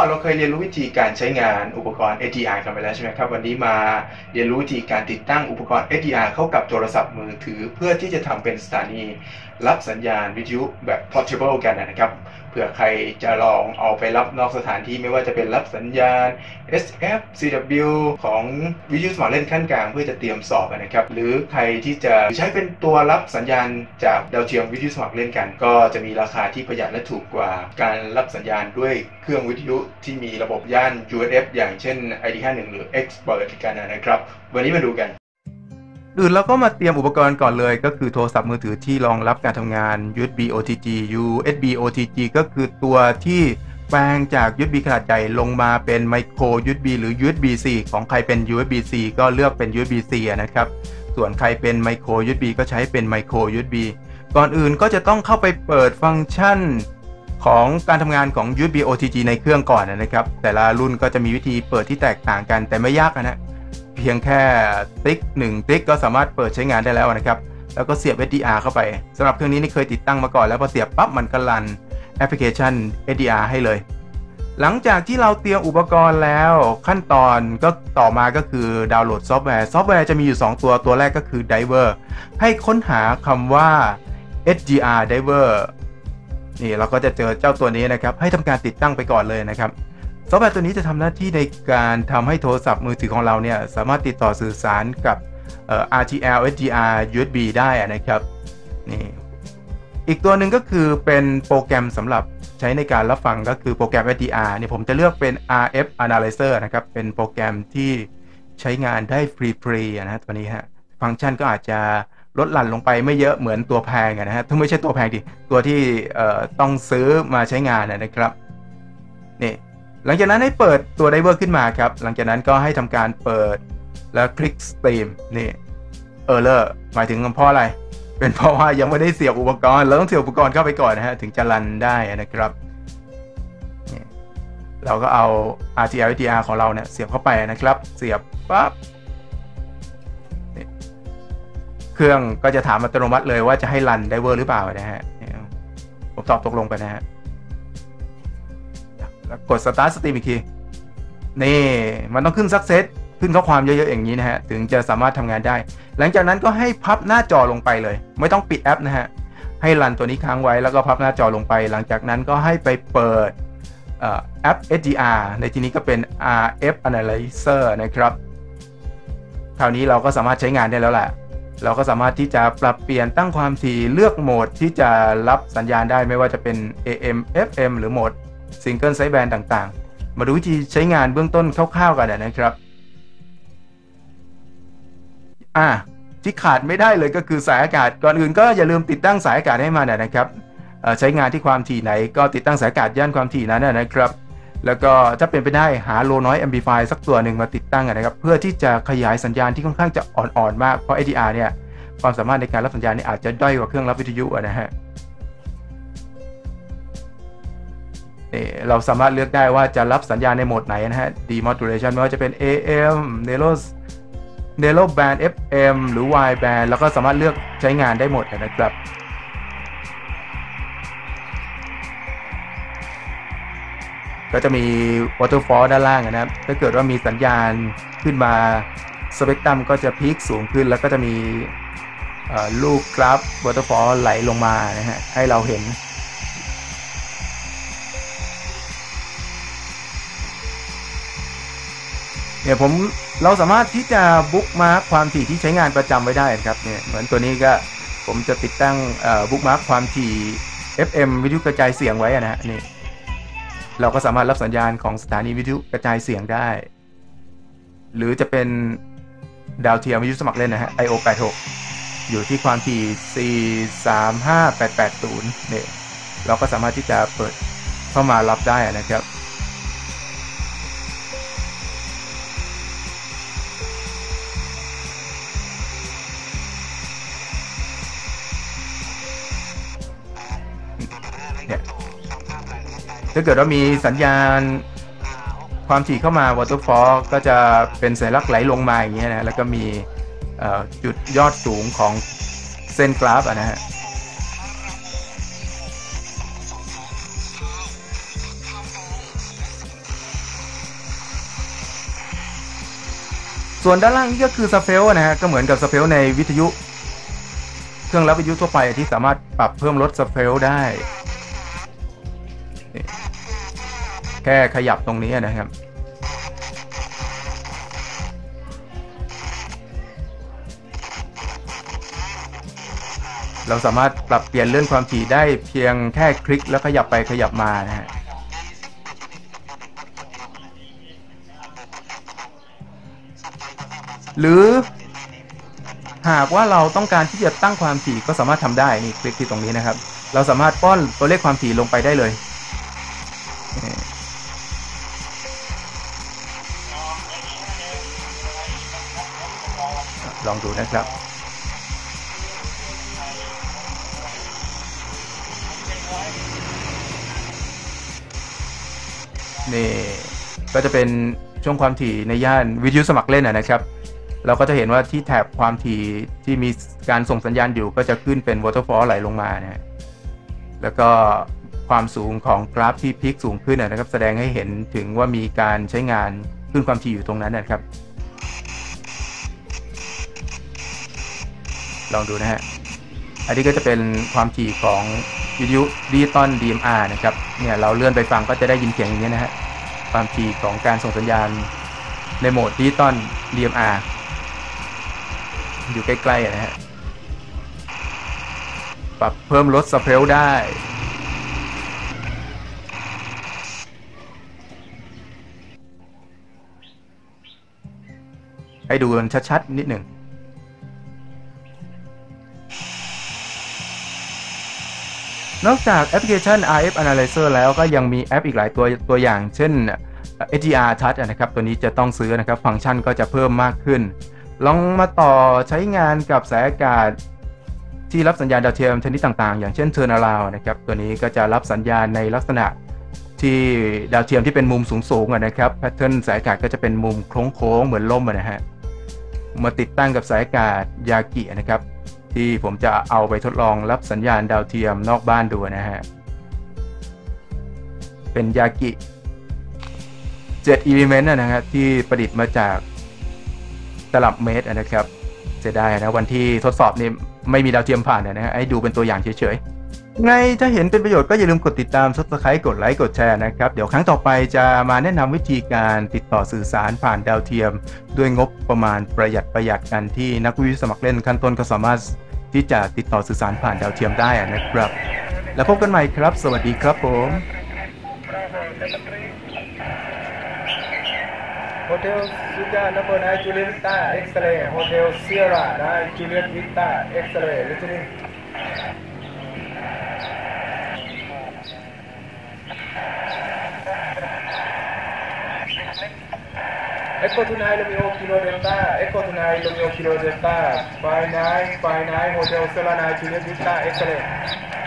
อนเราเคยเรียนรู้วิธีการใช้งานอุปกรณ์ HDR กันไปแล้วใช่ไหมครับวันนี้มาเรียนรู้วิธีการติดตั้งอุปกรณ์ HDR เข้ากับโทรศัพท์มือถือเพื่อที่จะทำเป็นสถานีรับสัญญาณวิทยุแบบ portable กันนะครับเผื่อใครจะลองเอาไปรับนอกสถานที่ไม่ว่าจะเป็นรับสัญญาณ SF CW ของวิทยุสมัครเล่นขั้นกลางเพื่อจะเตรียมสอบนะครับหรือใครที่จะใช้เป็นตัวรับสัญญาณจากดาวเทียมวิทยุสมัครเล่นกันก็จะมีราคาที่ประหยัดและถูกกว่าการรับสัญญาณด้วยเครื่องวิทยุที่มีระบบย่าน UHF อย่างเช่น ID51 หรือ Expert กันนะครับวันนี้มาดูกันอื่นเราก็มาเตรียมอุปกรณ์ก่อนเลยก็คือโทรศัพท์มือถือที่รองรับการทำงาน USB OTG USB OTG ก็คือตัวที่แปลงจาก USB ขนาดใหญ่ลงมาเป็น Micro USB หรือ USB-C ของใครเป็น USB-C ก็เลือกเป็น USB-C นะครับส่วนใครเป็น Micro USB ก็ใช้เป็น Micro USB ก่อนอื่นก็จะต้องเข้าไปเปิดฟังก์ชันของการทำงานของ USB OTG ในเครื่องก่อนนะครับแต่ละรุ่นก็จะมีวิธีเปิดที่แตกต่างกันแต่ไม่ยากนะเพียงแค่ติ๊ก1ติ๊กก็สามารถเปิดใช้งานได้แล้วนะครับแล้วก็เสียบ HDR เข้าไปสำหรับเครื่องนี้นี่เคยติดตั้งมาก่อนแล้วพอเสียบปั๊บมันก็รันแอปพลิเคชัน HDR ให้เลยหลังจากที่เราเตรียมอุปกรณ์แล้วขั้นตอนก็ต่อมาก็คือดาวน์โหลดซอฟต์แวร์จะมีอยู่2ตัวแรกก็คือ Diver ให้ค้นหาคำว่า HDR Diver นี่เราก็จะเจอเจ้าตัวนี้นะครับให้ทำการติดตั้งไปก่อนเลยนะครับซอฟต์แวร์ตัวนี้จะทำหน้าที่ในการทำให้โทรศัพท์มือถือของเราเนี่ยสามารถติดต่อสื่อสารกับRTL HDR USB ได้นะครับนี่อีกตัวหนึ่งก็คือเป็นโปรแกรมสำหรับใช้ในการรับฟังก็คือโปรแกรม HDR เนี่ยผมจะเลือกเป็น RF Analyzer นะครับเป็นโปรแกรมที่ใช้งานได้ฟรีๆนะตัวนี้ฮะฟังก์ชันก็อาจจะลดหลั่นลงไปไม่เยอะเหมือนตัวแพงนะฮะถ้าไม่ใช่ตัวแพงดิตัวที่ต้องซื้อมาใช้งานนะครับนี่หลังจากนั้นให้เปิดตัว Diver ขึ้นมาครับหลังจากนั้นก็ให้ทำการเปิดแล้วคลิก Stream นี่Error หมายถึงเพราะอะไรเป็นเพราะว่ายังไม่ได้เสียบอุปกรณ์เราต้องเสียบอุปกรณ์เข้าไปก่อนนะฮะถึงจะรันได้นะครับเราก็เอา RTL HDR ของเราเนี่ยเสียบเข้าไปนะครับเสียบปั๊บเครื่องก็จะถามอัตโนมัติเลยว่าจะให้รัน Diver หรือเปล่านะฮะผมตอบตกลงไปนะฮะกด Start Stream อีกทีนี่มันต้องขึ้น Success ขึ้นข้อความเยอะๆอย่างนี้นะฮะถึงจะสามารถทำงานได้หลังจากนั้นก็ให้พับหน้าจอลงไปเลยไม่ต้องปิดแอปนะฮะให้รันตัวนี้ค้างไว้แล้วก็พับหน้าจอลงไปหลังจากนั้นก็ให้ไปเปิดแอป HDR ในที่นี้ก็เป็น RF Analyzer นะครับคราวนี้เราก็สามารถใช้งานได้แล้วแหละเราก็สามารถที่จะปรับเปลี่ยนตั้งความถี่เลือกโหมดที่จะรับสัญญาณได้ไม่ว่าจะเป็น AM FM หรือโหมด Single Sideband ต่างๆมาดูวิธีใช้งานเบื้องต้นคร่าวๆกันนะครับที่ขาดไม่ได้เลยก็คือสายอากาศก่อนอื่นก็อย่าลืมติดตั้งสายอากาศให้มันนะครับใช้งานที่ความถี่ไหนก็ติดตั้งสายอากาศย่านความถี่นั้นนะครับแล้วก็ถ้าเป็นไปได้หา low noise amplifier สักตัวหนึ่งมาติดตั้งนะครับเพื่อที่จะขยายสัญญาณที่ค่อนข้างจะอ่อนๆมากเพราะ HDR เนี่ยความสามารถในการรับสัญญาณนี่อาจจะด้อยกว่าเครื่องรับวิทยุนะฮะเราสามารถเลือกได้ว่าจะรับสัญญาณในโหมดไหนนะฮะ demodulation ไม่ว่าจะเป็น AM Narrow Band FM หรือ Wide Band แล้วก็สามารถเลือกใช้งานได้หมดนะครับก็จะมี Waterfall ด้านล่างนะครับถ้าเกิดว่ามีสัญญาณขึ้นมาสเปกตรัมก็จะพีคสูงขึ้นแล้วก็จะมีลูกกราฟ Waterfall ไหลลงมานะฮะให้เราเห็นเนี่ยเราสามารถที่จะบุ๊กมาร์คความถี่ที่ใช้งานประจำไว้ได้ครับเนี่ยเหมือนตัวนี้ก็ผมจะติดตั้งบุ๊กมาร์คความถี่ FM วิทยุกระจายเสียงไว้นะฮะนี่เราก็สามารถรับสัญญาณของสถานีวิทยุกระจายเสียงได้หรือจะเป็นดาวเทียมวิทยุสมัครเล่นนะฮะ IO86 อยู่ที่ความถี่4358880เนี่ยเราก็สามารถที่จะเปิดเข้ามารับได้นะครับถ้าเกิดว่ามีสัญญาณความถี่เข้ามา Waterfall ก็จะเป็นสัญลักษณ์ไหลลงมาอย่างเงี้ยนะแล้วก็มีจุดยอดสูงของเส้นกราฟนะฮะส่วนด้านล่างนี่ก็คือสเปลนะฮะก็เหมือนกับสเปลในวิทยุเครื่องรับวิทยุทั่วไปที่สามารถปรับเพิ่มลดสเปลได้แค่ขยับตรงนี้นะครับเราสามารถปรับเปลี่ยนเลื่อนความถี่ได้เพียงแค่คลิกแล้วขยับไปขยับมานะฮะหรือหากว่าเราต้องการที่จะตั้งความถี่ก็สามารถทำได้นี่คลิกที่ตรงนี้นะครับเราสามารถป้อนตัวเลขความถี่ลงไปได้เลยลองดูนะครับนี่ก็จะเป็นช่วงความถี่ในย่านวิทยุสมัครเล่นนะครับเราก็จะเห็นว่าที่แถบความถี่ที่มีการส่งสัญญาณอยู่ก็จะขึ้นเป็น waterfall ไหลลงมานะแล้วก็ความสูงของกราฟที่พีคสูงขึ้นนะครับแสดงให้เห็นถึงว่ามีการใช้งานขึ้นความถี่อยู่ตรงนั้นนะครับลองดูนะฮะอันนี้ก็จะเป็นความถี่ของวิทยุดิจิตอล DMR นะครับเนี่ยเราเลื่อนไปฟังก็จะได้ยินเสียงอย่างนี้นะฮะความถี่ของการส่งสัญญาณในโหมดดิจิตอล DMR อยู่ใกล้ๆนะฮะปรับเพิ่มลดสเปลได้ให้ดูกันชัดๆนิดหนึ่งนอกจากแอปพลิเคชัน RF Analyzer แล้วก็ยังมีแอปอีกหลายตัวอย่างเช่น HDR Touch นะครับตัวนี้จะต้องซื้อนะครับฟังก์ชันก็จะเพิ่มมากขึ้นลองมาต่อใช้งานกับสายอากาศที่รับสัญญาณดาวเทียมชนิดต่างๆอย่างเช่น Turnaround นะครับตัวนี้ก็จะรับสัญญาณในลักษณะที่ดาวเทียมที่เป็นมุมสูงๆนะครับแพทเทิร์นสายอากาศก็จะเป็นมุมโค้งๆเหมือนล่มนะฮะมาติดตั้งกับสายอากาศยากินะครับที่ผมจะเอาไปทดลองรับสัญญาณดาวเทียมนอกบ้านดูนะฮะเป็นยากิ7 element นะฮะที่ประดิษฐ์มาจากตลับเมตรนะครับจะได้นะวันที่ทดสอบนี่ไม่มีดาวเทียมผ่านนะฮะให้ดูเป็นตัวอย่างเฉยๆไงถ้าเห็นเป็นประโยชน์ก็อย่าลืมกดติดตาม Subscribe กดไลค์กดแชร์นะครับเดี๋ยวครั้งต่อไปจะมาแนะนำวิธีการติดต่อสื่อสารผ่านดาวเทียมด้วยงบประมาณประหยัดกันที่นักวิทยุสมัครเล่นขั้นต้นก็สามารถที่จะติดต่อสื่อสารผ่านดาวเทียมได้นะครับแล้วพบกันใหม่ครับสวัสดีครับผม Hotel Suja number 9 Juliet Vista X-ray Hotel Sierra 9 Juliet Vista X-ray listening Echo 29 Romeo Kilo Delta Echo 29 Romeo Kilo Delta 59 Hotel Sierra 9 Juliet Vista X-ray